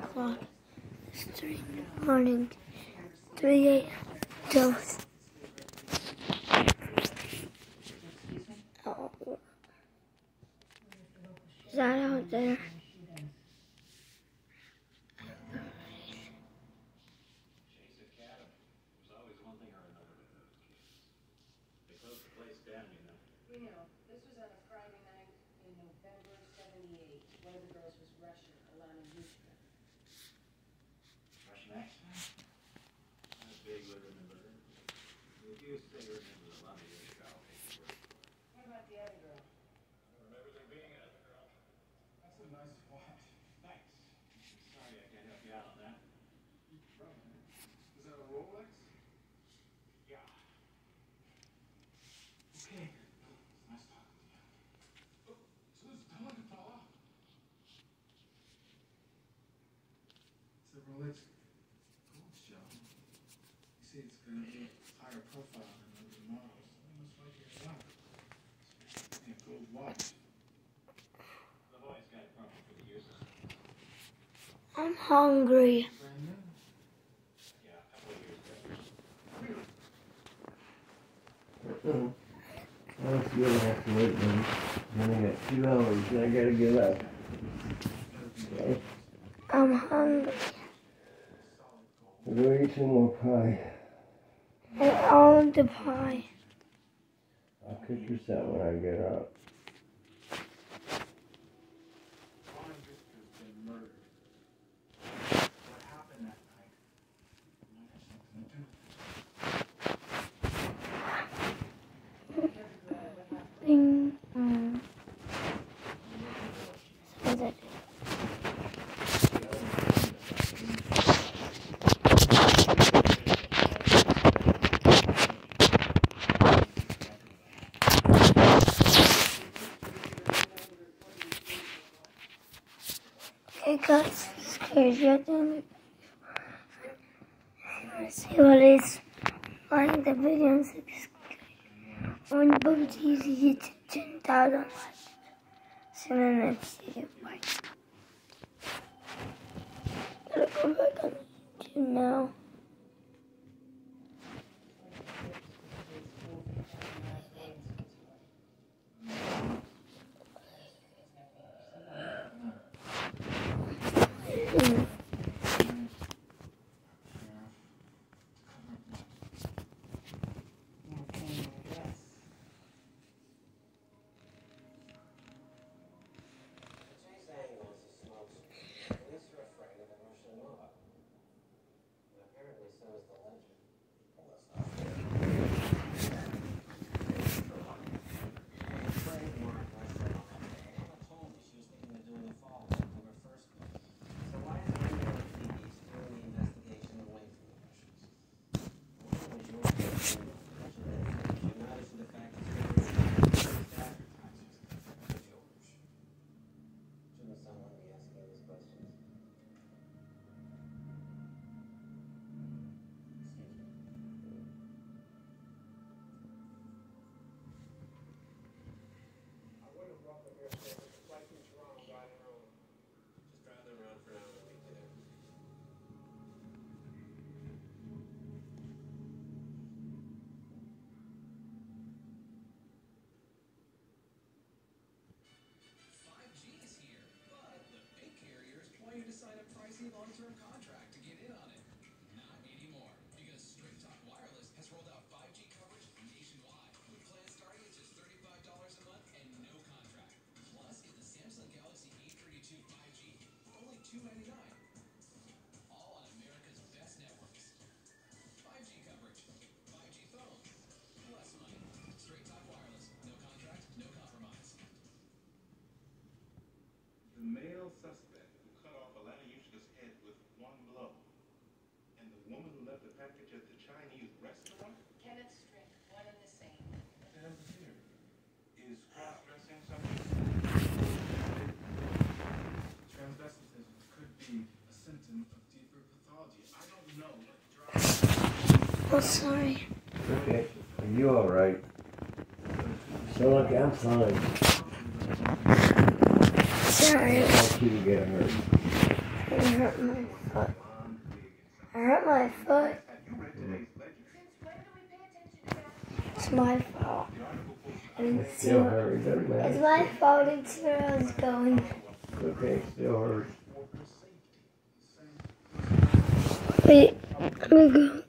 o'clock. It's 3 in the morning. 3 a.m. Toast. Oh. Is that out there? You know, this was on a Friday night in November '78. One of the girls was Russian, Alana Yushka. Russian accent? I vaguely remember her. If you say you remember Alana Yushka, I'll take your word. What about the other girl? I don't remember there being another girl. That's a nice watch. Thanks. Sorry I can't help you out on that. Is that a Rolex? Yeah. Okay. Nice talking to you. Oh, so it's done, Paula. It's a Rolex gold shell. You see, it's got a higher profile than other models. Almost like your luck. Yeah, gold watch. The boy's got it probably for the uses. I'm hungry. Brand new. Yeah, a couple of years ago. Well, it's good to have to wait, man. Then I got 2 hours and I gotta get up. Okay. I'm hungry. We're gonna eat some more pie. I want the pie. I'll cook you some when I get up. Alana Yushka's been murdered. What happened that night might have something to do with it. Ding. So that I got scared. See what is like the video and subscribe. On PUBG's YouTube 10,000 likes. See you in the next video. Bye. Gotta go back on YouTube now. Long-term contract to get in on it. Not anymore, because Straight Talk Wireless has rolled out 5G coverage nationwide, with plans starting at just $35 a month and no contract. Plus, get the Samsung Galaxy A32 5G for only $299. All on America's best networks. 5G coverage, 5G phone, less money. Straight Talk Wireless, no contract, no compromise. The male suspect who cut off Alana Yushka's head with one blow, and the woman who left the package at the Chinese restaurant? Kenneth Strick, one and the same. What the hell is here? Is cross-dressing something? Transvestitism could be a symptom of deeper pathology. I don't know what drives. Oh, sorry. Okay. Are you alright? So look, I'm fine. Sorry. I want you to get hurt. I hurt my foot. I hurt my foot. It's my fault. I didn't see Still where, hurt, doesn't matter. it's my fault. I didn't see where I was going. Okay, still hurt. Wait, I'm gonna go.